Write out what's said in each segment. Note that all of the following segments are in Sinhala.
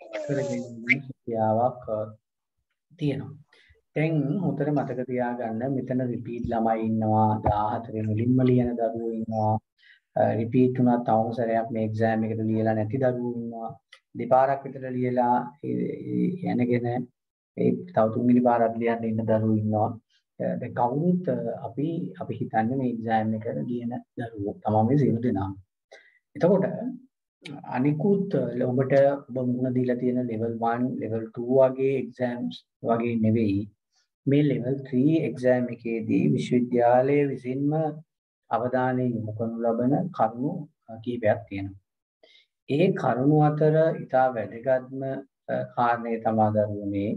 කරගෙන යන හැකියාවක් තියෙනවා. දැන් හොඳට මතක තියාගන්න මෙතන රිපීට් ළමයි ඉන්නවා 14 මුලින්ම ලියන දරුවෝ ඉන්නවා රිපීට් වුණා තවම සැරයක් මේ එක්සෑම් එකට ලියලා නැති දරුවෝ ඉන්නවා දෙපාරක් විතර ලියලා යනගෙන ඒ තව තුන්වෙනි පාරක් ලියන්න ඉන්න දරුවෝ ඉන්නවා දැන් කවුරුත් අපි හිතන්නේ මේ එක්සෑම් එක ලියන දරුවෝ තමයි සියලු දෙනා. එතකොට අනිකුත් ඔබට ඔබ මුණ දීලා තියෙන level 1 level 2 වගේ exams වගේ නෙවෙයි මේ level 3 exam එකේදී විශ්වවිද්‍යාලයේ විසින්ම අවධානය යොමු කරනු ලබන කරුණු කීපයක් තියෙනවා. ඒ කරුණු අතර ඉතා වැදගත්ම කාරණේ තමයි දරුවනේ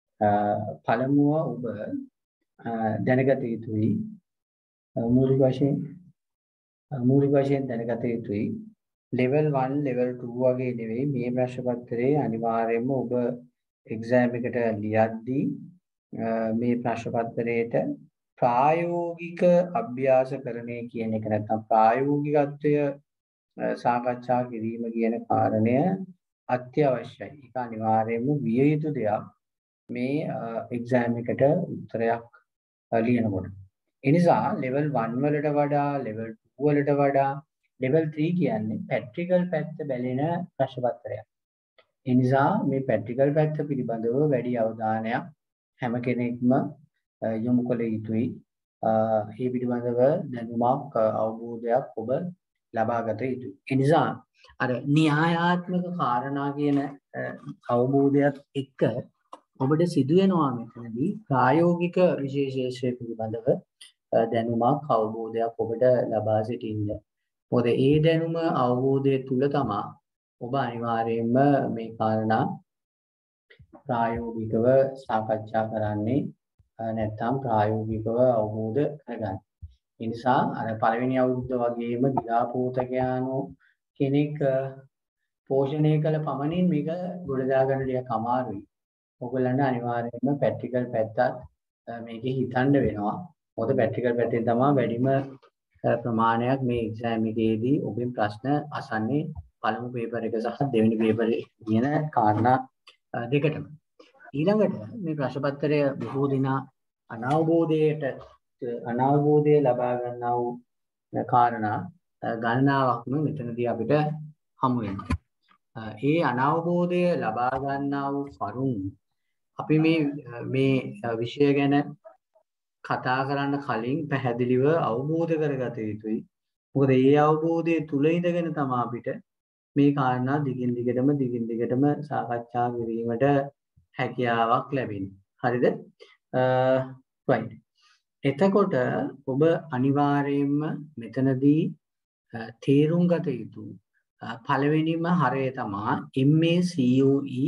පළමුව ඔබ දැනගත යුතුයි මූලික වශයෙන් දැනගත යුතුයි level 1 level 2 වගේ නෙවෙයි මේ ප්‍රශ්න පත්‍රයේ අනිවාර්යයෙන්ම ඔබ exam එකට ලියද්දී මේ ප්‍රශ්න පත්‍රයේට ප්‍රායෝගික අභ්‍යාසකරණය කියන එක නැත්නම් ප්‍රායෝගිකත්වය සාකච්ඡා කිරීම කියන කාරණය අත්‍යවශ්‍යයි. ඒක අනිවාර්යයෙන්ම විය යුතු දෙයක් මේ exam එකට උත්තරයක් ලියනකොට. ඒ නිසා level 1 වලට වඩා level 2 වලට වඩා level 3 කියන්නේ practical පැත්ත බැලෙන ප්‍රශ්න පත්‍රයක්. ඒ නිසා මේ practical පැත්ත පිළිබඳව වැඩි අවධානයක් හැම කෙනෙක්ම යොමු කළ යුතුයි. මේ පිළිබඳව දැනුමක් අවබෝධයක් ඔබ ලබා ගත යුතුයි. ඒ නිසා අර න්‍යායාත්මක කාරණා කියන අවබෝධයත් එක්ක ඔබට සිදු වෙනවා මෙතනදී ප්‍රායෝගික විශේෂය පිළිබඳව දැනුමක් අවබෝධයක් ඔබට ලබා සිටින්න. මොකද ඒ දැනුම අවබෝධය තුල තමයි ඔබ අනිවාර්යයෙන්ම මේ කාරණා ප්‍රායෝගිකව සාකච්ඡා කරන්නේ නැත්නම් ප්‍රායෝගිකව අවබෝධ කරගන්න. ඒ නිසා අර පළවෙනි අවුරුද්ද වගේම ගිලාපෝතකයානෝ කෙනෙක් පෝෂණය කළ පමණින් මේක ගොඩදා ගන්න ටිකක් අමාරුයි. ඔයගොල්ලන්ට අනිවාර්යයෙන්ම ප්‍රැක්ටිකල් පැත්තත් මේකේ හිතන්න වෙනවා. මොකද ප්‍රැක්ටිකල් පැත්තෙන් තමයි වැඩිම ප්‍රමාණයක් මේ එක්සෑම් එකේදී ඔබෙන් ප්‍රශ්න අසන්නේ පළමු පේපර් එක සහ දෙවෙනි පේපර් එක කියන කාරණා දෙකටම. ඊළඟට මේ ප්‍රශ්න පත්‍රය බොහෝ දෙනා අනවබෝධය ලබා ගන්නා වූ කාරණා ගණනාවක්ම මෙතනදී අපිට හමු වෙනවා. ඒ අනවබෝධය ලබා ගන්නා වූ කරුණු අපි මේ විෂය ගැන කතා කරන්න කලින් පැහැදිලිව අවබෝධ කරගත යුතුයි. මොකද ඒ අවබෝධය තුල ඉඳගෙන තමයි අපිට මේ කාරණා දිගින් දිගටම සාකච්ඡා කිරීමට හැකියාවක් ලැබෙන්නේ. හරිද? right. එතකොට ඔබ අනිවාර්යයෙන්ම මෙතනදී තේරුම් ගත යුතු පළවෙනිම හරය තමයි MA COE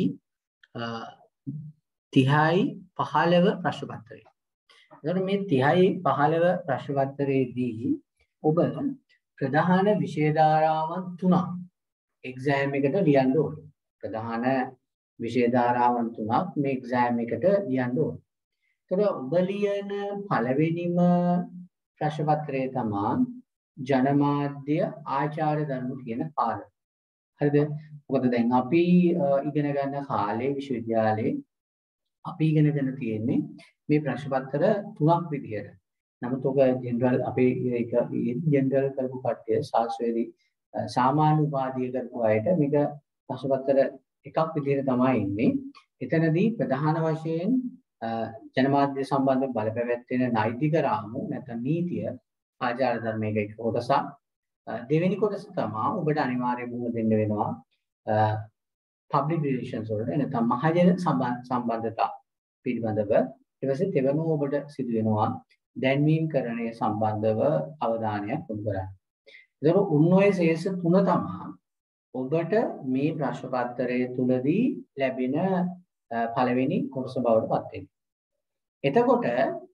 30යි 15 ප්‍රශ්න පත්‍රය. එතකොට මේ 30යි 15 ප්‍රශ්න පත්‍රයේදී ඔබ ප්‍රධාන විෂය ධාරාවන් 3ක් එක්සෑම් එකට ලියන්න ඕනේ. ප්‍රධාන විෂය ධාරාවන් 3ක් මේ එක්සෑම් එකට ලියන්න ඕනේ. එතකොට ඔබ ලියන පළවෙනිම ප්‍රශ්න පත්‍රය තමයි ජනමාධ්‍ය ආචාර්ය ධර්ම කියන කාර්ය. හරිද? මොකද දැන් අපි ඉගෙන ගන්න කාලේ විශ්වවිද්‍යාලේ අපි ඉගෙනගෙන තියෙන්නේ මේ ප්‍රශ්න පත්‍ර 3ක් විදියට. නමුත් ඔක ජෙනරල් අපේ ඒක ජෙනරල් කරපු කට්ටිය ශාස්ත්‍රයේදී සාමාන්‍ය උපාධිය කරපු අයට මේක ප්‍රශ්න පත්‍ර එකක් විදියට තමයි ඉන්නේ. එතනදී ප්‍රධාන වශයෙන් ජනමාධ්‍ය සම්බන්ධ බලපැවැත්වෙන නෛතික රාමු නැත්නම් නීතිය ආචාර ධර්මයක එක කොටසක්. දෙවෙනි කොටස තමයි ඔබට අනිවාර්යයෙන්ම මුහුණ දෙන්න වෙනවා public relations වලට නැත්නම් මහජන සම්බන්ධතා පිළිබඳව. ඊට පස්සේ තෙවනුව ඔබට සිදු වෙනවා දැන්වීම් කරණය සම්බන්ධව අවධානයක් යොමු කරන්න. ඒතර උන්වයේ ශේෂ 3 තමයි ඔබට මේ ප්‍රශ්න පත්‍රයේ තුලදී ලැබෙන පළවෙනි කොටස බවට පත් වෙන්නේ. එතකොට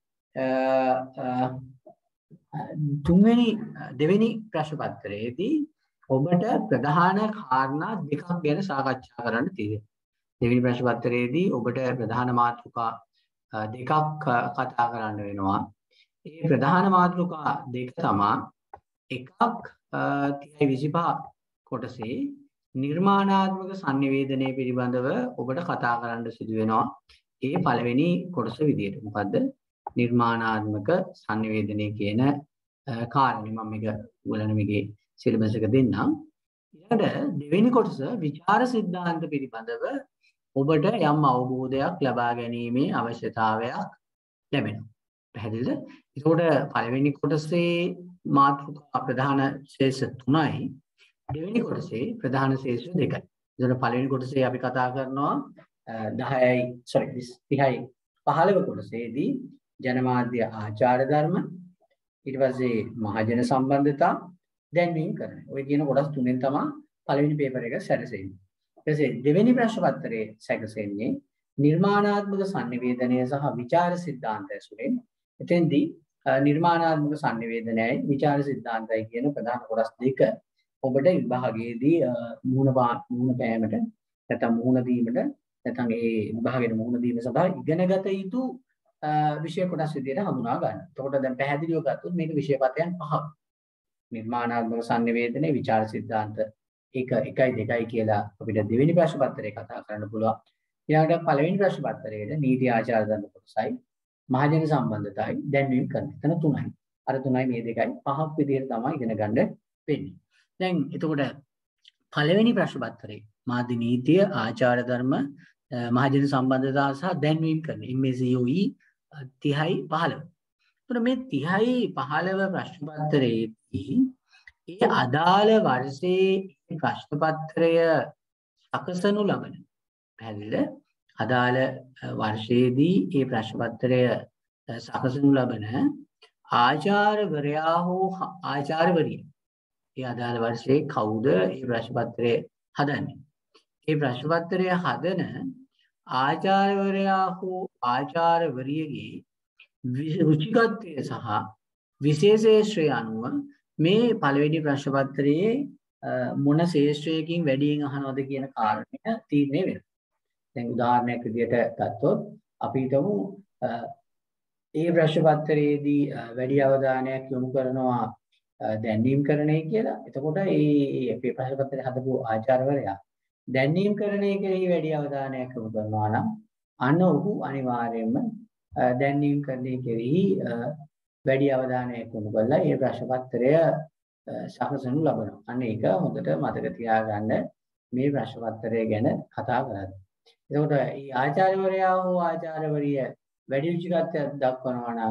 දෙවෙනි ප්‍රශ්න පත්‍රයේදී ඔබට ප්‍රධාන කාරණා දෙකක් ගැන සාකච්ඡා කරන්න තියෙනවා. දෙවෙනි ප්‍රශ්න පත්‍රයේදී ඔබට ප්‍රධාන මාතෘකා දෙකක් කතා කරන්න වෙනවා. ඒ ප්‍රධාන මාතෘකා දෙක තමයි එකක් 30/25 කොටසේ නිර්මාණාත්මක sannivedanaya පිළිබඳව ඔබට කතා කරන්න සිදු වෙනවා. ඒ පළවෙනි කොටස විදියට. මොකද්ද? නිර්මාණාත්මක sannivedanaya කියන කාරණේ මම මේක ඔයගලන්ට මේකේ සිලබස් එක දෙන්නම්. ඊළඟට දෙවෙනි කොටස විචාර સિદ્ધාන්ත පිළිබඳව ඔබට යම් අවබෝධයක් ලබා ගැනීමේ අවශ්‍යතාවයක් ලැබෙනවා. පැහැදිලිද? ඒකෝට පළවෙනි කොටසේ මාතෘකා ප්‍රධාන ශේෂ 3යි. දෙවෙනි කොටසේ ප්‍රධාන ශේෂ 2යි. ඒතකොට පළවෙනි කොටසේ අපි කතා කරනවා 30යි 15 කොටසේදී ජනමාධ්‍ය ආචාර ධර්ම, ඊට පස්සේ මහජන සම්බන්ධතා, දැන්වීම කරන. ඔය කියන කොටස් තුනෙන් තමයි පළවෙනි පේපර් එක සැරසෙන්නේ. ඊට පස්සේ දෙවෙනි ප්‍රශ්න පත්‍රයේ සැකසෙන්නේ නිර්මාණාත්මක sannivedanaya සහ විචාර સિદ્ધාන්ත ඇසුරෙන්. එතෙන්දී නිර්මාණාත්මක sannivedanayයි විචාර સિદ્ધාන්තයි කියන ප්‍රධාන කොටස් දෙක ඔබට විභාගයේදී මුහුණ පෑමට නැත්නම් මුහුණ දීමට නැත්නම් ඒ විභාගයේ මුහුණ දීම සඳහා ඉගෙනගත යුතු විෂය කොටස් විදිහට හඳුනා ගන්න. එතකොට දැන් පැහැදිලිව ගත්තොත් මේක විෂයපතයන් පහක්. නිර්මාණාත්මක sannivedanaya විචාර સિદ્ધාන්ත 1 1යි 2යි කියලා අපිට දෙවෙනි ප්‍රශ්න පත්‍රයේ කතා කරන්න පුළුවන්. ඊළඟට පළවෙනි ප්‍රශ්න පත්‍රයේ නීති ආචාර ධර්ම කොටසයි, මහජන සම්බන්ධතාවයි, දැන්වීම කරන. එතන 3යි. අර 3යි මේ 2යි පහක් විදිහට තමයි ඉගෙන ගන්න වෙන්නේ. දැන් එතකොට පළවෙනි ප්‍රශ්න පත්‍රයේ මාධ්‍ය නීතිය, ආචාර ධර්ම, මහජන සම්බන්ධතාව සහ දැන්වීම කරන MACOE 30යි 15. එතකොට මේ 30යි 15 ප්‍රශ්න පත්‍රයේදී ඒ අදාළ වර්ෂයේ ප්‍රශ්න පත්‍රය සකසනු ලබන පැහැදිලිද? අදාළ වර්ෂයේදී මේ ප්‍රශ්න පත්‍රය සකසනු ලබන ආචාර්යවරයා හෝ ආචාර්යවරිය ඒ අදාළ වර්ෂයේ කවුද මේ ප්‍රශ්න පත්‍රය හදන්නේ? මේ ප්‍රශ්න පත්‍රය හදන ආචාර්යවරයා හෝ ආචාර්යවරියගේ රුචිකත්වය සහ විශේෂේශ්‍රය අනුව මේ පළවෙනි ප්‍රශ්න පත්‍රයේ මොන ශේෂ්ත්‍රයකින් වැඩියෙන් අහනවද කියන කාරණය තීරණය වෙනවා. දැන් උදාහරණයක් විදිහට ගත්තොත් අපි හිතමු ඒ ප්‍රශ්න පත්‍රයේදී වැඩි අවධානයක් යොමු කරනවා දැන්වීම කරණය කියලා. එතකොට මේ ප්‍රශ්න පත්‍රය හදපු ආචාර්යවරයා දැන්වීම කරණය කෙරෙහි වැඩි අවධානයක් යොමු කරනවා නම් අන්න ඔහු අනිවාර්යයෙන්ම දැන්වීම කරණය කෙරෙහි වැඩි අවධානයක් යොමු කරලා මේ ප්‍රශ්න පත්‍රය සකසනු ලබනවා. අන්න ඒක හොඳට මතක තියාගන්න මේ ප්‍රශ්න පත්‍රය ගැන කතා කරද්දී. එතකොට මේ ආචාර්යවරයා හෝ ආචාර්යවරිය වැඩි රුචිකත්වයක් දක්වනවා නම්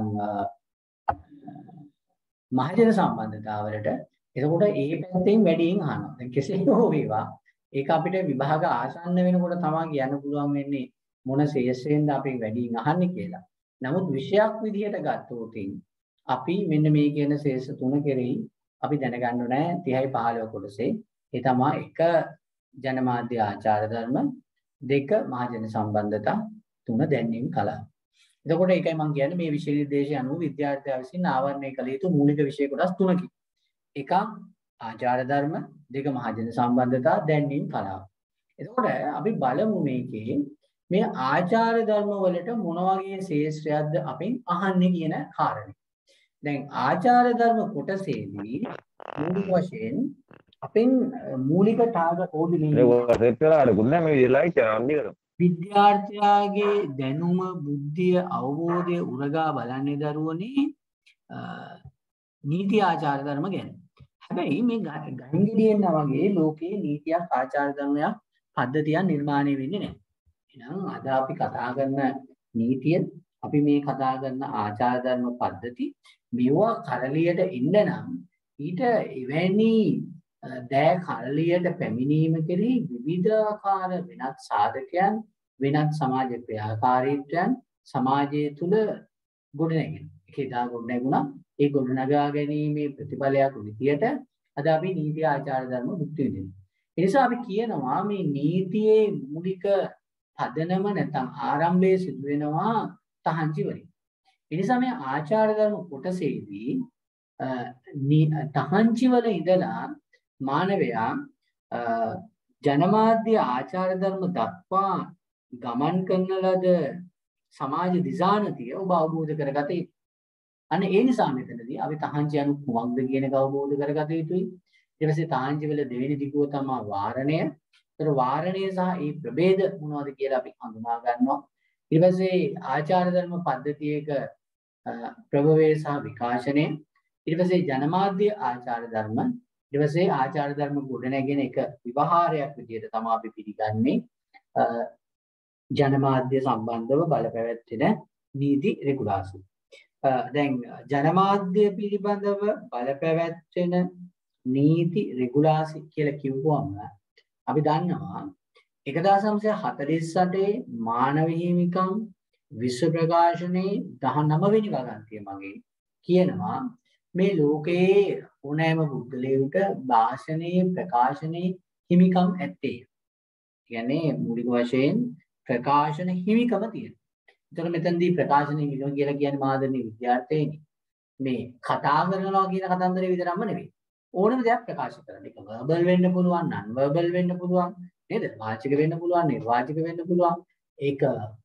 මහජන සම්බන්ධතාවලට එතකොට ඒ පැත්තෙන් වැඩියෙන් අහනවා. දැන් කෙසේ හෝ වේවා ඒක අපිට විභාග ආසන්න වෙනකොට තමයි කියන්න පුළුවන් වෙන්නේ මොන ශේෂයෙන්ද අපි වැඩියෙන් අහන්නේ කියලා. නමුත් විෂයක් විදිහට ගත්තොත් අපි මෙන්න මේ කියන ශේෂ 3 කෙරෙහි අපි දැනගන්න ඕනේ 30යි 15 කොටසේ. ඒ තමයි 1 ජනමාධ්‍ය ආචාර ධර්ම, 2 මහජන සම්බන්ධතා, 3 දැන්වීම කලාව. එතකොට ඒකයි මම කියන්නේ මේ විෂය නිර්දේශය අනුව විද්‍යාර්ථයා විසින් ආවරණය කළ යුතු මූලික විෂය කොටස් 3කි. 1 ආචාර ධර්ම, 2 මහජන සම්බන්ධතා, දැන්වීම කලාව. එතකොට අපි බලමු මේකේ මේ ආචාර ධර්ම වලට මොන වගේ ශේෂ්ත්‍රයක්ද අපෙන් අහන්නේ කියන කාරණේ. දැන් ආචාර ධර්ම කොටසේදී මූලික වශයෙන් අපෙන් මූලික ටාගට් විද්‍යාර්ථයාගේ දැනුම, බුද්ධිය, අවබෝධය උරගා බලන්නේ දරුවනේ නීති ආචාර ධර්ම ගැන. හැබැයි මේ ගංගිඩියෙන්න වගේ ලෝකේ නීතියක් ආචාර ධර්මයක් පද්ධතියක් නිර්මාණය වෙන්නේ නැහැ. එහෙනම් අද අපි කතා කරන නීතිය, අපි මේ කතා කරන ආචාර ධර්ම පද්ධති මේවා කරලියට එන්න නම් ඊට එවැනි දෑ කරලියට පැමිණීම කෙරෙහි විවිධාකාර වෙනත් සාධකයන්, වෙනත් සමාජ ක්‍රියාකාරීත්වයන් සමාජය තුළ ගොඩනැගෙනවා. ඒකදා ගොඩනැගුණා. ඒ ගොඩනගා ගැනීමේ ප්‍රතිඵලයක් විදියට අද අපි නීති ආචාර ධර්ම භුක්ති විඳිනවා. ඒ නිසා අපි කියනවා මේ නීතියේ මූලික පදනම නැත්නම් ආරම්භයේ සිදු වෙනවා තහංචි වලින්. ඒ නිසා මේ ආචාර ධර්ම කොටසේදී තහංචි වල ඉඳලා මානවයා ජනමාධ්‍ය ආචාර ධර්ම දක්වා ගමන් කරන ලද සමාජ දිශානතිය ඔබ අවබෝධ කරගත යුතුයි. අන්න ඒ නිසා මෙතනදී අපි තහංචි anu කුමක්ද කියන එක අවබෝධ කරගත යුතුයි. ඊට පස්සේ තාංජි වල දෙවෙනි දිගුව තමයි වාරණය. ඒතර වාරණය සහ ඒ ප්‍රභේද මොනවද කියලා අපි හඳුනා ගන්නවා. ඊට පස්සේ ආචාර ධර්ම පද්ධතියක ප්‍රභවය සහ විකාශනය. ඊට පස්සේ ජනමාධ්‍ය ආචාර ධර්ම. ඊට පස්සේ ආචාර ධර්ම ගොඩනැගෙන එක විවහාරයක් විදිහට තමයි අපි පිළිගන්නේ. ජනමාධ්‍ය සම්බන්ධව බලපැවැත්වෙන නීති රෙගුලාසි. දැන් ජනමාධ්‍ය පිළිබඳව බලපැවැත්වෙන නීති රෙගුලාසි කියලා කිව්වම අපි දන්නවා 1948 මානව හිමිකම් විශ්ව ප්‍රකාශනයේ 19 වෙනි වගන්තිය මගේ කියනවා මේ ලෝකයේ ඕනෑම පුද්ගලයෙකුට භාෂණයේ ප්‍රකාශනයේ හිමිකම් ඇත්තේ. කියන්නේ මූලික වශයෙන් ප්‍රකාශන හිමිකම තියෙනවා. එතකොට මෙතනදී ප්‍රකාශන හිමිකම කියලා කියන්නේ මාදරණීය විද්‍යාර්ථයනි මේ කතා කරනවා කියන කතන්දරේ විතරක්ම නෙවෙයි. ඕනම දෙයක් ප්‍රකාශ කරන්න. ඒක වර්බල් වෙන්න පුළුවන්, නන් වර්බල් වෙන්න පුළුවන්, නේද? වාචික වෙන්න පුළුවන්, නිර්වාචික වෙන්න පුළුවන්. ඒක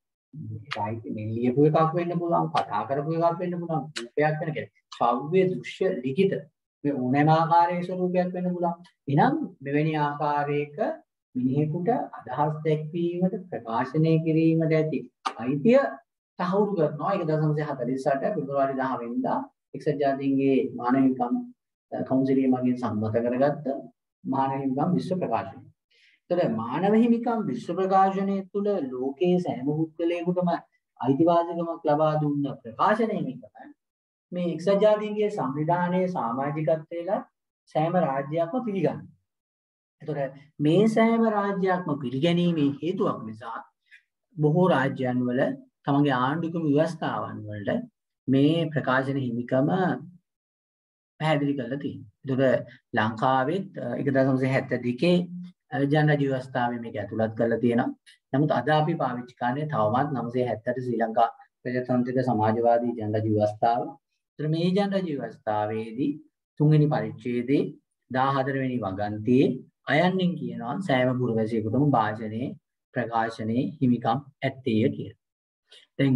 ලියපු එකක් වෙන්න පුළුවන්, කතා කරපු එකක් වෙන්න පුළුවන්, රූපයක් වෙන කෙනෙක්. ශ්‍රව්‍ය, දෘශ්‍ය, ලිඛිත මේ ඕනෑම ආකාරයේ ස්වරූපයක් වෙන්න පුළුවන්. එහෙනම් මෙවැනි ආකාරයක මිනිහෙකුට අදහස් දැක්වීමට ප්‍රකාශනය කිරීමට ඇති අයිතිය තහවුරු කරනවා 1948 පෙබරවාරි 10 වෙනිදා එක්සත් ජාතීන්ගේ මානව හිමිකම් කවුන්සිලය මගින් සම්මත කරගත්ත මානව හිමිකම් විශ්ව ප්‍රකාශනය. ඒතර මානව හිමිකම් විශ්ව ප්‍රකාශනය තුළ ලෝකයේ සෑම පුද්ගලයෙකුටම අයිතිවාසිකමක් ලබා දුන්න ප්‍රකාශනය හිමිකම මේ එක්සත් ජාතීන්ගේ සංවිධානයේ සමාජිකත්වයට සෑම රාජ්‍යයක්ම පිළිගන්නවා. එතකොට මේ සෑම රාජ්‍යයක්ම පිළිගැනීමේ හේතුවක් නිසා බොහෝ රාජ්‍යයන් වල තමන්ගේ ආණ්ඩුක්‍රම ව්‍යවස්ථාවන් වලට මේ ප්‍රකාශන හිමිකම පැහැදිලි කරලා තියෙනවා. ඒතකොට ලංකාවෙත් 1972 ජනරජ ව්‍යවස්ථාවේ මේක ඇතුළත් කරලා තියෙනවා. නමුත් අද අපි පාවිච්චි කරන්නේ තවමත් 1970 ශ්‍රී ලංකා ප්‍රජාතන්ත්‍රික සමාජවාදී ජනරජ ව්‍යවස්ථාව. ඒතර මේ ජනරජ ව්‍යවස්ථාවේදී 3 වෙනි පරිච්ඡේදයේ 14 වෙනි වගන්තියේ අයන්නින් කියනවා සෑම පුරවැසියෙකුටම භාෂණයේ ප්‍රකාශනයේ හිමිකම් ඇත්තේය කියලා. දැන්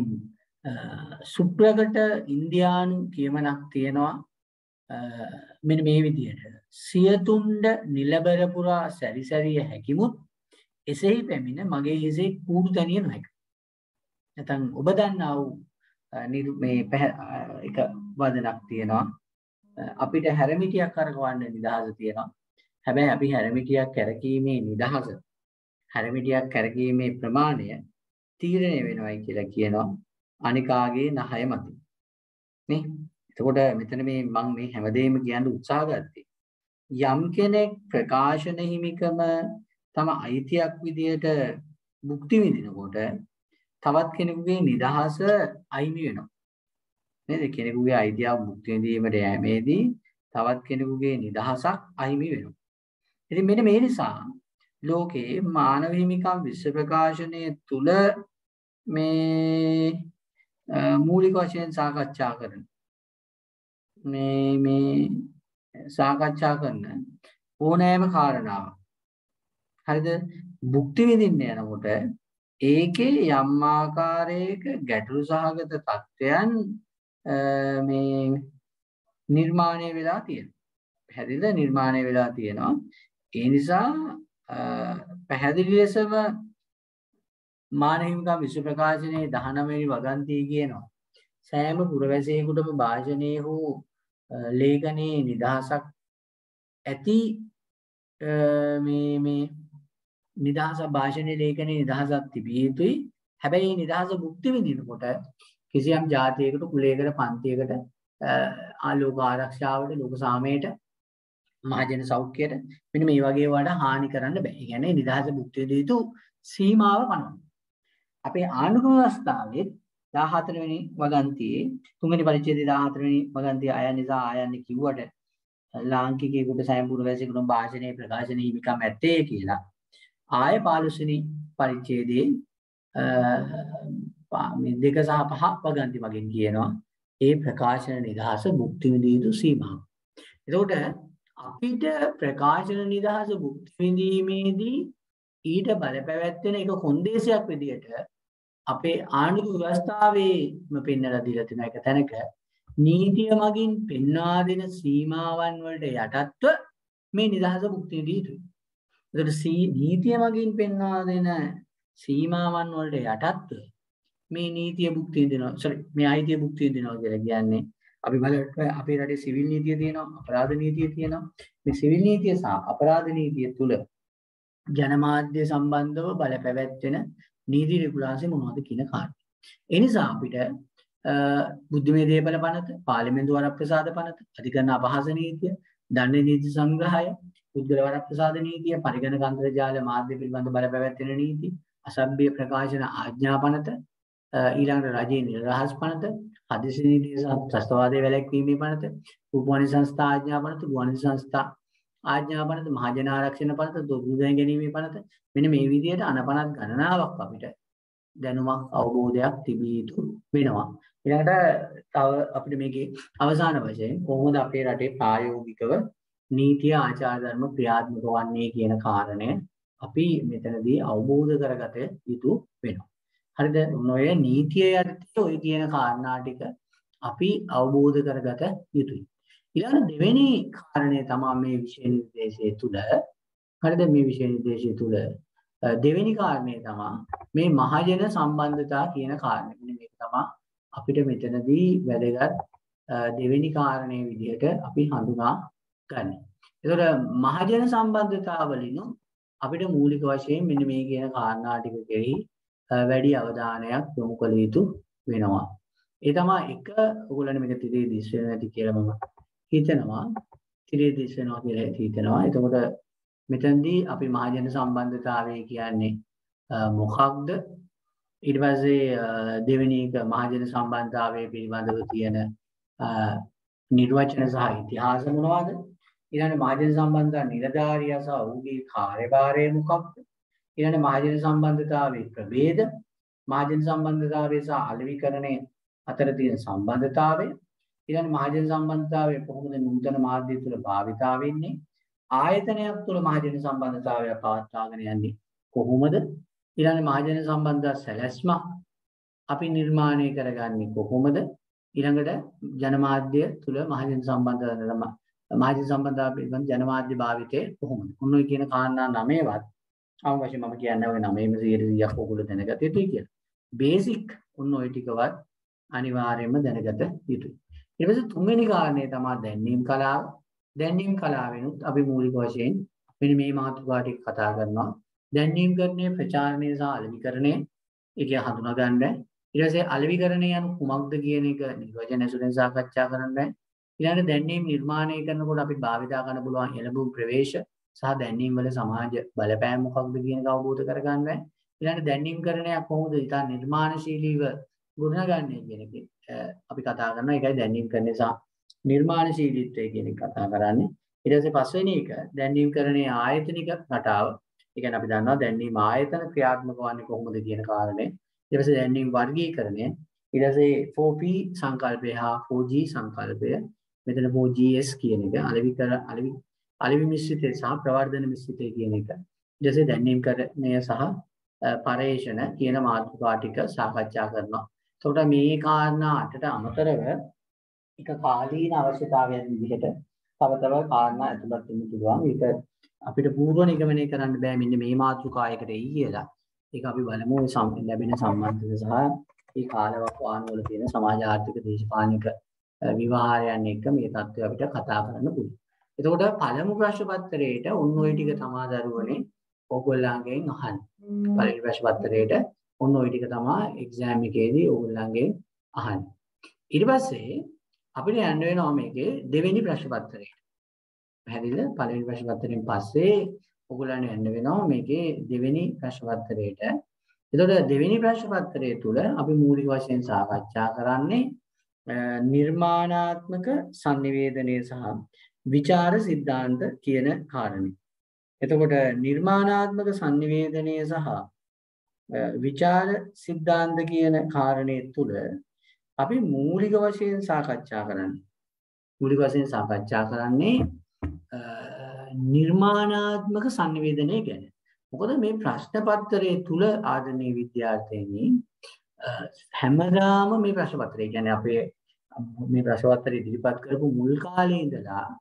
සුප්‍රකට ඉන්දියානු කියමනක් තියෙනවා මෙන්න මේ විදිහට සියතුණ්ඩ නිලබර පුරා සැරිසැරිය හැකිමුත් එසෙහි පැමිණ මගේ හිසේ කූඩු තනිය නොහැක. නැත්නම් ඔබ දන්නා වූ මේ එක වදනක් තියෙනවා අපිට හැරමිටියක් කරකවන්න නිදහස තියෙනවා. හැබැයි අපි හැරමිටියක් කැරකීමේ නිදහස හැරමිටියක් කැරකීමේ ප්‍රමාණය තීරණය වෙනවයි කියලා කියනවා අනිකාගේ නහය මතින්. නේ? එතකොට මෙතන මම මේ හැමදේම කියන්න උත්සාහ ගත්තේ යම් කෙනෙක් ප්‍රකාශන හිමිකම තම අයිතියක් විදියට භුක්ති විඳිනකොට තවත් කෙනෙකුගේ නිදහස අයිමි වෙනවා. නේද? කෙනෙකුගේ අයිතියක් භුක්ති විඳීමට යෑමේදී තවත් කෙනෙකුගේ නිදහසක් අයිමි වෙනවා. ඉතින් මෙන්න මේ නිසා ලෝකේ මානව හිමිකම් විශ්ව ප්‍රකාශනයේ තුල මේ මූලික වශයෙන් සාකච්ඡා කරන සාකච්ඡා කරන ඕනෑම කාරණාවක් හරිද භුක්ති විඳින්න යනකොට ඒකේ යම් ආකාරයක ගැටලු සහගත තත්ත්වයන් මේ නිර්මාණය වෙලා තියෙනවා. පැහැදිලිද? නිර්මාණය වෙලා තියෙනවා. ඒ නිසා පැහැදිලි ලෙසම මානව හිමිකම් විශ්ව ප්‍රකාශනයේ 19 වෙනි වගන්තිය කියනවා සෑම පුරවැසියෙකුටම භාෂණයේ හෝ ලේඛනයේ නිදහසක් ඇති මේ නිදහස භාෂණයේ ලේඛනයේ නිදහසක් තිබිය යුතුයි. හැබැයි මේ නිදහස භුක්ති විඳිනකොට කිසියම් ජාතියකට කුලයකට පන්තියකට ආලෝක ආරක්ෂාවට ලෝක සාමයට මහජන සෞඛ්‍යයට මෙන්න මේ වගේ වලට හානි කරන්න බෑ. ඒ කියන්නේ නිදහස භුක්ති විඳිය යුතු සීමාව පනවනවා. අපේ ආණ්ඩුක්‍රම ව්‍යවස්ථාවේ 14 වෙනි වගන්තියේ 3 වෙනි පරිච්ඡේදයේ 14 වෙනි වගන්තිය අයන් නිසා ආයන්නේ කිව්වට ලාංකිකයෙකුට සෑම පුරවැසියෙකුටම භාෂණයේ ප්‍රකාශන හිමිකම් ඇත්තේ කියලා. ආය 15 වෙනි පරිච්ඡේදයේ මේ 2 සහ 5 වගන්ති මගින් කියනවා ඒ ප්‍රකාශන නිදහස භුක්ති විඳිය යුතු සීමාව. එතකොට අපිට ප්‍රකාශන නිදහස භුක්ති විඳීමේදී ඊට බලපැවැත්වෙන එක කොන්දේසියක් විදියට අපේ ආණ්ඩුක්‍රම ව්‍යවස්ථාවේම පෙන්වලා දීලා තියෙන එක තැනක නීතිය මගින් පෙන්වා දෙන සීමාවන් වලට යටත්ව මේ නිදහස භුක්තිය විඳිය යුතුයි. ඒකට නීතිය මගින් පෙන්වා දෙන සීමාවන් වලට යටත්ව මේ නීතිය භුක්තිය විඳිනවා මේ අයිතිය භුක්තිය විඳිනවා කියලා කියන්නේ අපි බලන්න අපේ රටේ සිවිල් නීතිය තියෙනවා අපරාධ නීතිය තියෙනවා මේ සිවිල් නීතිය සහ අපරාධ නීතිය තුල ජනමාධ්‍ය සම්බන්ධව බල පැවැත්වෙන නීති රෙගුලාසි මොනවද කියන කාරණේ. ඒ නිසා අපිට බුද්ධිමය දේපල පනත, පාර්ලිමේන්තු වරප්‍රසාද පනත, අධිකරණ අපහාස නීතිය, දණ්ඩ නීති සංග්‍රහය, පුද්ගල වරප්‍රසාද නීතිය, පරිගණක අන්තර්ජාල මාධ්‍ය පිළිබඳ බල පැවැත්වෙන නීති, අසභ්‍ය ප්‍රකාශන ආඥා පනත, ඊළඟට රජයේ නිරහස් පනත, හදිසි නීති සහ ත්‍රස්තවාදයේ වැළැක්වීමේ පනත, රූපවාහිනී සංස්ථා ආඥා පනත, ගුවන්විදුලි සංස්ථා ආඥා පනත, මහජන ආරක්ෂණ පනත, දුර්ගුණ ගැනීමේ පනත මෙන්න මේ විදිහට අනපනත් ගණනාවක් අපිට දැනුමක් අවබෝධයක් තිබිය යුතු වෙනවා. ඊළඟට තව අපිට මේකේ අවසාන වශයෙන් කොහොමද අපේ රටේ ප්‍රායෝගිකව නීතිය ආචාර ධර්ම ක්‍රියාත්මක වන්නේ කියන කාරණය අපි මෙතනදී අවබෝධ කරගත යුතු වෙනවා. හරිද? ඔය නීතිය යටතේ ඔය කියන කාරණා ටික අපි අවබෝධ කරගත යුතුයි. ඊළඟ දෙවෙනි කාරණය තමයි මේ විෂය නිර්දේශය තුල හරිද මේ විෂය නිර්දේශය තුල දෙවෙනි කාරණය තමයි මේ මහජන සම්බන්ධතා කියන කාරණය. මේක තමයි අපිට මෙතනදී වැදගත් දෙවෙනි කාරණේ විදිහට අපි හඳුනා ගන්න. ඒතකොට මහජන සම්බන්ධතාවලින් අපිට මූලික වශයෙන් මෙන්න මේ කියන කාරණා ටික කෙරෙහි වැඩි අවධානයක් යොමු කළ යුතු වෙනවා. ඒ තමයි එක ඔයගොල්ලන්ට මේක තිරේ දිස් වෙන්නේ නැති කියලා මම හිතනවා. තිරේ දිස් වෙනවා කියලා හිතනවා. එතකොට මෙතනදී අපි මහජන සම්බන්ධතාවය කියන්නේ මොකක්ද? ඊට පස්සේ දෙවෙනි එක මහජන සම්බන්ධතාවය පිළිබඳව තියෙන නිර්වචන සහ ඉතිහාස මොනවද? ඊළඟ මහජන සම්බන්ධතා නිලධාරියා සහ ඔහුගේ කාර්යභාරය මොකක්ද? ඊළඟ මහජන සම්බන්ධතාවයේ ප්‍රභේද, මහජන සම්බන්ධතාවය සහ අලෙවිකරණය අතර තියෙන සම්බන්ධතාවය, ඊළඟ මහජන සම්බන්ධතාවය කොහොමද නූතන මාධ්‍ය තුළ භාවිතා වෙන්නේ? ආයතනයක් තුළ මහජන සම්බන්ධතාවය පවත්වාගෙන යන්නේ කොහොමද? ඊළඟ මහජන සම්බන්ධතා සැලැස්මක් අපි නිර්මාණය කරගන්නේ කොහොමද? ඊළඟට ජනමාධ්‍ය තුළ මහජන සම්බන්ධතා පිළිබඳ ජනමාධ්‍ය භාවිතය කොහොමද? ඔන්න ඔය කියන කාරණා 9වත් අවශ්‍ය මම කියන්නේ ඔය 9ම 100% ඔයගොල්ලෝ දැනගත යුතුයි කියලා. බේසික් ඔන්න ඔය ටිකවත් අනිවාර්යයෙන්ම දැනගත යුතුයි. ඊට පස්සේ තුන්වෙනි කාරණේ තමයි දැන්වීම් කලාව. දැන්වීම් කලාවෙනුත් අපි මූලික වශයෙන් මෙන්න මේ මාතෘකා ටික කතා කරනවා. දැන්වීම් කරන්නේ ප්‍රචාරණය සහ අලෙවිකරණය ඒක හඳුනා ගන්න. ඊට පස්සේ අලෙවිකරණය යන කුමක්ද කියන එක නිර්වචන ඇසුරෙන් සාකච්ඡා කරන්න. ඊළඟට දැන්වීම් නිර්මාණය කරනකොට අපි භාවිතා කරන්න පුළුවන් එළඹුම් ප්‍රවේශ සහ දැන්වීම් වල සමාජ බලපෑම මොකක්ද කියන එක අවබෝධ කරගන්න. ඊළඟට දැන්වීම් කරණයක් කොහොමද ඉතා නිර්මාණශීලීව ගොඩනගන්නේ කියන එක අපි කතා කරනවා. ඒකයි දැන්වීම් කරන්නේ සහ නිර්මාණශීලීත්වය කියන එක කතා කරන්නේ. ඊට පස්සේ පස්වෙනි එක දැන්වීම් කරණයේ ආයතනික රටාව. ඒ කියන්නේ අපි දන්නවා දැන්වීම් ආයතන ක්‍රියාත්මක වන්නේ කොහොමද කියන කාරණේ. ඊට පස්සේ දැන්වීම් වර්ගීකරණය. ඊට පස්සේ 4P සංකල්පය හා 4G සංකල්පය. මෙතන 4GS කියන එක අලෙවි මිශ්‍රිතය සහ ප්‍රවර්ධන මිශ්‍රිතය කියන එක. ඊට පස්සේ දැන්වීම් කරණය සහ පරේෂණ කියන මාතෘකා ටික සාකච්ඡා කරනවා. එතකොට මේ කාරණා 8ට අමතරව එක කාලීන අවශ්‍යතාවයන් විදිහට තව කාරණා ඇතුළත් වෙන්න පුළුවන්. ඒක අපිට පූර්ව නිගමනය කරන්න බෑ මෙන්න මේ මාතෘකායකට එයි කියලා. ඒක අපි බලමු ලැබෙන සම්බන්ධත සහ මේ කාලවකවාන වල තියෙන සමාජ ආර්ථික දේශපාලනික විවහාරයන් එක්ක මේ தත්ත්වය අපිට කතා කරන්න පුළුවන්. එතකොට පළමු ප්‍රශ්න පත්‍රයේට ඔන්න ඔය ටික තමයි දරුවනේ ඕගොල්ලන්ගෙන් අහන්නේ. පළවෙනි ප්‍රශ්න පත්‍රයේට ඔන්න ඔය ටික තමයි එක්සෑම් එකේදී ඕගොල්ලන්ගෙන් අහන්නේ. ඊට පස්සේ අපිට යන්න වෙනවා මේකේ දෙවෙනි ප්‍රශ්න පත්‍රයට. පැහැදිලිද? පළවෙනි ප්‍රශ්න පත්‍රයෙන් පස්සේ ඔයගොල්ලන්ට යන්න වෙනවා මේකේ දෙවෙනි ප්‍රශ්න පත්‍රයට. එතකොට දෙවෙනි ප්‍රශ්න පත්‍රය තුල අපි මූලික වශයෙන් සාකච්ඡා කරන්නේ නිර්මාණාත්මක sannivedanaya සහ විචාර සිද්ධාන්ත කියන කාරණේ. එතකොට නිර්මාණාත්මක sannivedanaya සහ විචාර සිද්ධාන්ත කියන කාරණේ තුල අපි මූලික වශයෙන් සාකච්ඡා කරන්නේ නිර්මාණාත්මක sannivedanaya ගැන. මොකද මේ ප්‍රශ්න පත්‍රයේ තුල ආදරණීය විද්‍යාර්ථයනි හැමදාම මේ ප්‍රශ්න පත්‍රය කියන්නේ අපේ මේ ප්‍රශ්න පත්‍රය ඉදිරිපත් කරපු මුල් කාලේ ඉඳලා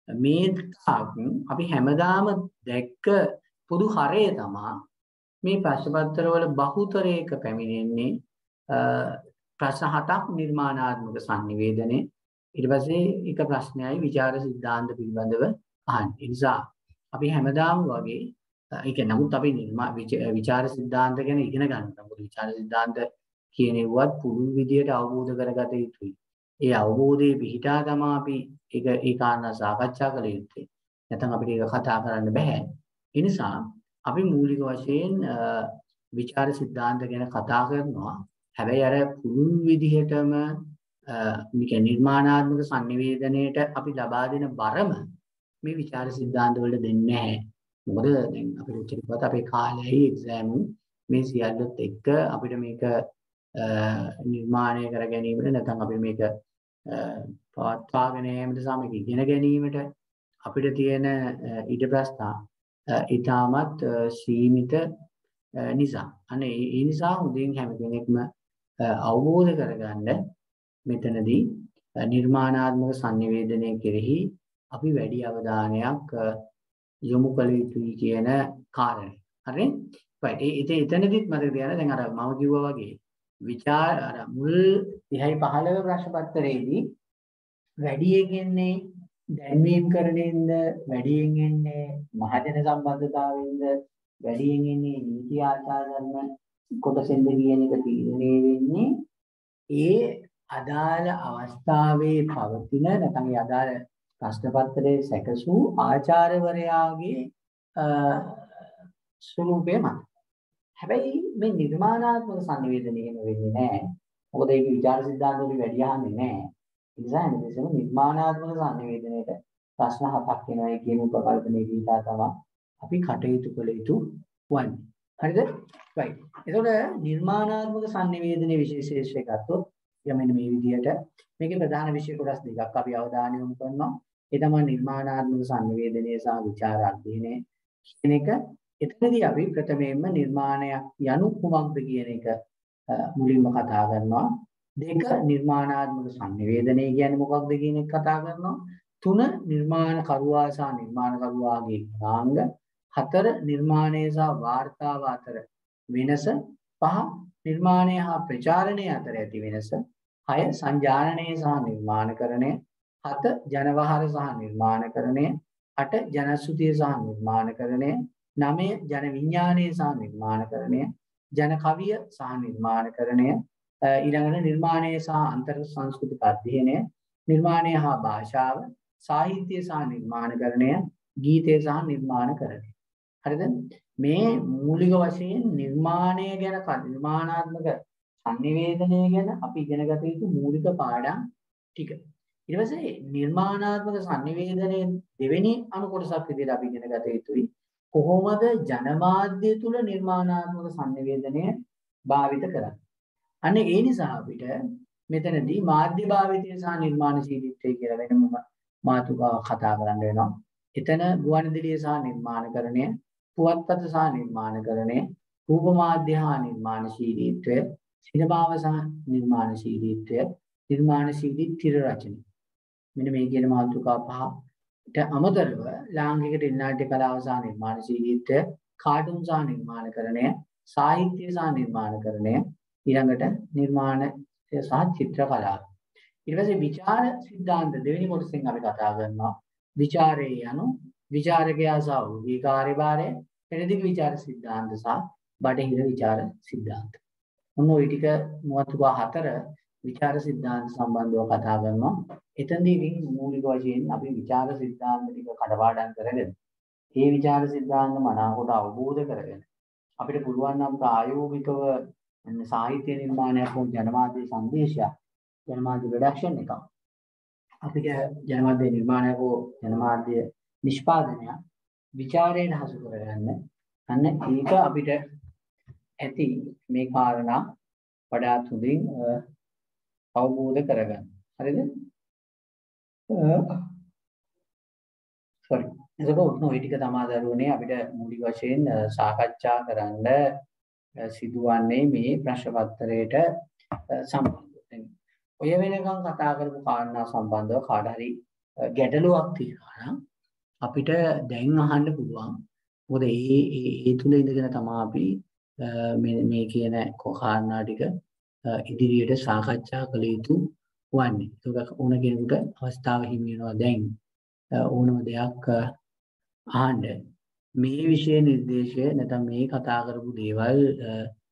මේ තාක් අපි හැමදාම දැක්ක පොදු හරය තමයි මේ ප්‍රශ්න පත්‍රවල බහුතරයක පැමිණෙන්නේ ප්‍රශ්න 7ක් නිර්මාණාත්මක sannivedanaye ඊට පස්සේ එක ප්‍රශ්නයයි විචාර සිද්ධාන්ත පිළිබඳව අහන්නේ. ඒ නිසා අපි හැමදාම වගේ ඒක නමුත් අපි විචාර සිද්ධාන්ත ගැන ඉගෙන ගන්නවා. මොකද විචාර සිද්ධාන්ත කියන ඒවත් පුළුල් විදියට අවබෝධ කරගත යුතුයි. ඒ අවබෝධයේ පිහිටා තමයි අපි ඒ කාරණා සාකච්ඡා කළ යුත්තේ. නැත්නම් අපිට ඒක කතා කරන්න බෑ. ඒ නිසා අපි මූලික වශයෙන් විචාර සිද්ධාන්ත ගැන කතා කරනවා. හැබැයි අර පුළුල් විදිහටම මේක නිර්මාණාත්මක sannivedanayට අපි ලබා දෙන බරම මේ විචාර සිද්ධාන්ත වල දෙන්නේ නැහැ. මොකද දැන් අපේ උච්චකපත අපේ කාලයයි එක්සෑම් මේ සියල්ලත් එක්ක අපිට මේක නිර්මාණය කර ගැනීමට නැත්නම් අපි මේක පවත්වාගෙන යාමට සහ මේක ඉගෙන ගැනීමට අපිට තියෙන ඊට ප්‍රස්ථා ඊටමත් සීමිත නිසා අනේ ඒ නිසා හොඳින් හැම කෙනෙක්ම අවබෝධ කරගන්න මෙතනදී නිර්මාණාත්මක sannivedanaya කෙරෙහි අපි වැඩි අවධානයක් යොමු කළ යුතුයි කියන කාරණේ. හරිනේ? right. එතනදිත් මතක තියාගන්න දැන් අර මම කිව්වා වගේ විචාර අර මුල් 30යි 15 ප්‍රශ්න පත්‍රයේදී වැඩියෙන් එන්නේ දැන්වීම් කරණයෙන්ද වැඩියෙන් එන්නේ මහජන සම්බන්ධතාවයෙන්ද වැඩියෙන් එන්නේ නීති ආචාර ධර්ම කොටසෙන්ද කියන එක තීරණය වෙන්නේ ඒ අදාළ අවස්ථාවේ පවතින නැත්නම් ඒ අදාළ ප්‍රශ්න පත්‍රයේ සැකසූ ආචාර්යවරයාගේ ස්වරූපය මත. හැබැයි මේ නිර්මාණාත්මක sannivedanaya එහෙම වෙන්නේ නැහැ. මොකද ඒක විචාර සිද්ධාන්ත වලින් වැඩි අහන්නේ නැහැ. ඒ නිසා එනිසම නිර්මාණාත්මක sannivedanayට ප්‍රශ්න 7ක් එනවා කියන උපකල්පනයේ දීලා තමයි අපි කටයුතු කළ යුතු වන්නේ. හරිද? right. එතකොට නිර්මාණාත්මක sannivedanaya විශේෂය ගත්තොත් මෙන්න මේ විදිහට මේකේ ප්‍රධාන විෂය කොටස් දෙකක් අපි අවධානය යොමු කරනවා. ඒ තමයි නිර්මාණාත්මක sannivedanaya සහ විචාර අධ්‍යයනය කියන එක. එතනදී අපි ප්‍රථමයෙන්ම නිර්මාණයක් යනු කුමක්ද කියන එක මුලින්ම කතා කරනවා. දෙක නිර්මාණාත්මක sannivedanaya කියන්නේ මොකක්ද කියන එක කතා කරනවා. තුන නිර්මාණ කරුවා සහ නිර්මාණ කරුවාගේ ගුණාංග. හතර නිර්මාණය සහ වාර්තාව අතර වෙනස. පහ නිර්මාණය හා ප්‍රචාරණය අතර ඇති වෙනස. 6 සංජානනය සහ නිර්මාණකරණය. 7 ජනවහර සහ නිර්මාණකරණය. 8 ජනශ්‍රුතිය සහ නිර්මාණකරණය. 9 ජන විඥානය සහ නිර්මාණකරණය. ජන කවිය සහ නිර්මාණකරණය. ඊළඟට නිර්මාණය සහ අන්තර් සංස්කෘතික අධ්‍යයනය. නිර්මාණය හා භාෂාව. සාහිත්‍ය සහ නිර්මාණකරණය. ගීතය සහ නිර්මාණකරණය. හරිද? මේ මූලික වශයෙන් නිර්මාණය ගැන නිර්මාණාත්මක sannivedanaya ගැන අපි ඉගෙන ගත යුතු මූලික පාඩම් ටික. ඊට පස්සේ නිර්මාණාත්මක sannivedanaya දෙවෙනි අනු කොටසක් විදිහට අපි ඉගෙන ගත යුතුයි. කොහොමද ජනමාධ්‍ය තුල නිර්මාණාත්මක sannivedanaya භාවිත කරන්නේ? අන්න ඒ නිසා අපිට මෙතනදී මාධ්‍ය භාවිතය සහ නිර්මාණශීලීත්වය කියලා වෙනම මාතෘකාවක් කතා කරන්න වෙනවා. එතන ගුවන්විදුලිය සහ නිර්මාණකරණය, පුවත්පත සහ නිර්මාණකරණය, රූප මාධ්‍ය හා නිර්මාණශීලීත්වය, සිනමාව සහ නිර්මාණශීලීත්වය, නිර්මාණශීලී තිර රචනය. මෙන්න මේ කියන මාතෘකා පහට අමතරව ලාංකික ටෙලිනාට්‍ය කලාව සහ නිර්මාණශීලීත්වය, කාටුන් සහ නිර්මාණකරණය, සාහිත්‍ය සහ නිර්මාණකරණය, ඊළඟට නිර්මාණ සහ චිත්‍ර කලාව. ඊට පස්සේ විචාර සිද්ධාන්ත දෙවෙනි කොටසෙන් අපි කතා කරනවා. විචාරයේ යනු විචාරකයා සහ ඔහුගේ කාර්යභාරය, පෙරදිග විචාර සිද්ධාන්ත සහ බටහිර විචාර සිද්ධාන්ත. මොන ওই ටික මාතෘකා 4 විචාර සිද්ධාන්ත සම්බන්ධව කතා කරනවා. එතනදී මූලික වශයෙන් අපි විචාර සිද්ධාන්ත ටික කඩපාඩම් කරගෙන මේ විචාර සිද්ධාන්ත මනාකොට අවබෝධ කරගෙන අපිට පුළුවන් නම් ප්‍රායෝගිකව සාහිත්‍ය නිර්මාණයක් හෝ ජනමාධ්‍ය සංදේශයක්, ජනමාධ්‍ය ප්‍රොඩක්ෂන් එකක් අපිට ජනමාධ්‍ය නිර්මාණයක් හෝ ජනමාධ්‍ය නිෂ්පාදනයක් විචාරයෙන් හසු කරගන්න. අන්න ඒක අපිට ඇති මේ කාරණා වඩාත් හොඳින් අවබෝධ කරගන්න. හරිද? sorry. එතකොට ඔය ටික තමයි දරුවනේ අපිට මූලික වශයෙන් සාකච්ඡා කරන්න සිදුවන්නේ මේ ප්‍රශ්න පත්‍රයට සම්බන්ධව. ඔය වෙනකන් කතා කරපු කාරණා සම්බන්ධව කාට හරි ගැටලුවක් තියෙනවා නම් අපිට දැන් අහන්න පුළුවන්. මොකද ඒ තුල ඉඳගෙන තමයි අපි මේ කියන කාරණා ටික ඉදිරියට සාකච්ඡා කළ යුතු වන්නේ. ඒක ඕන කෙනෙකුට අවස්ථාව හිමි වෙනවා දැන් ඕනම දෙයක් අහන්න. මේ විෂය නිර්දේශය නැත්නම් මේ කතා කරපු දේවල්